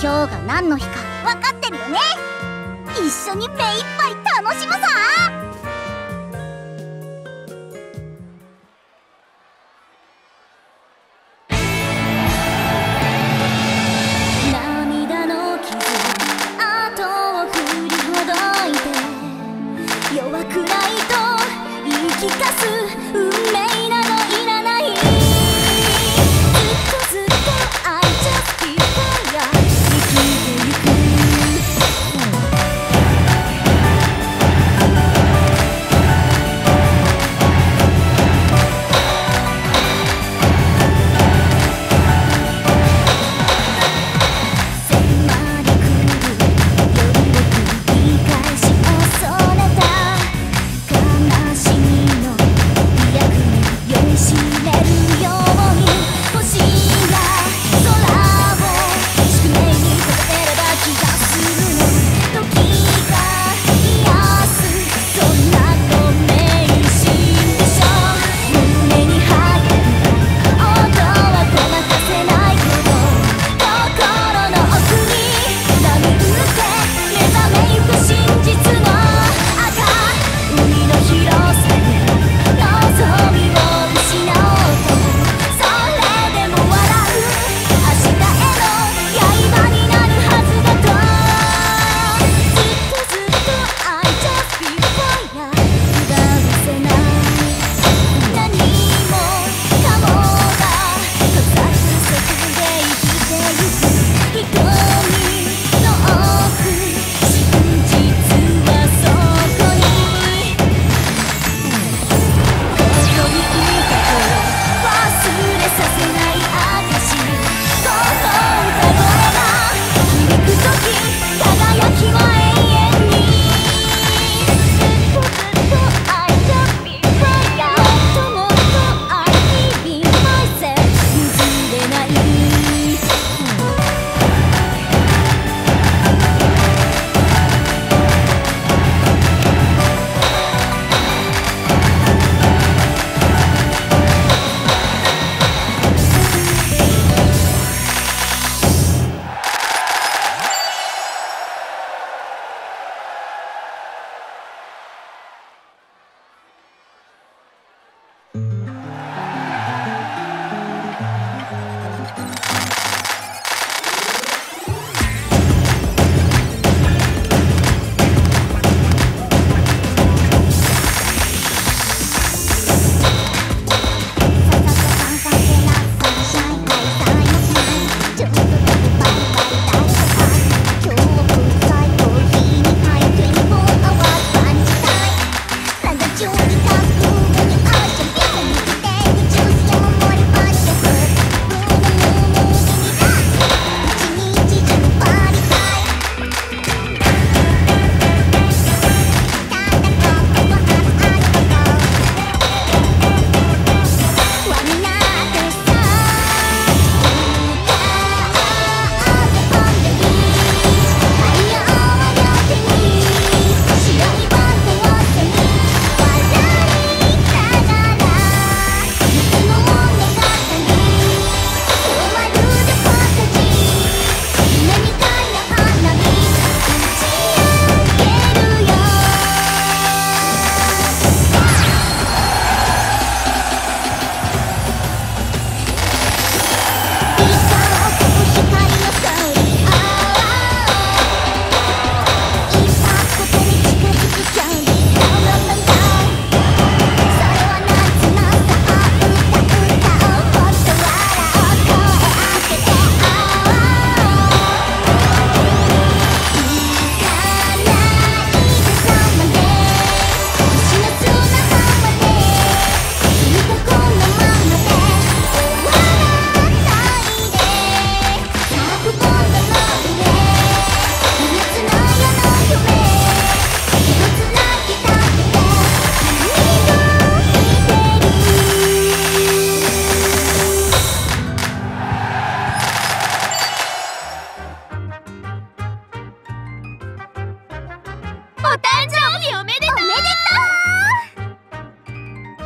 今日が何の日か分かってるよね。一緒に目いっぱい楽しむさ。涙の傷後を振りほどいて弱くないと言い聞かす運命などいらない。ずっとずっと I just keep fire 生きてゆく。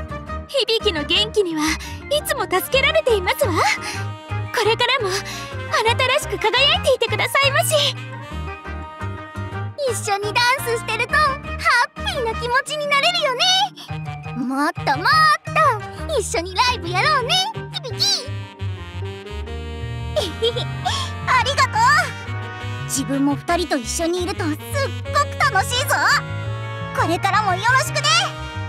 響の元気にはいつも助けられていますわ。これからもあなたらしく輝いていてくださいまし。一緒にダンスしてるとハッピーな気持ちになれるよね。もっともっと一緒にライブやろうね、キビキ。ありがとう。自分も2人と一緒にいるとすっごく楽しいぞ。これからもよろしくね。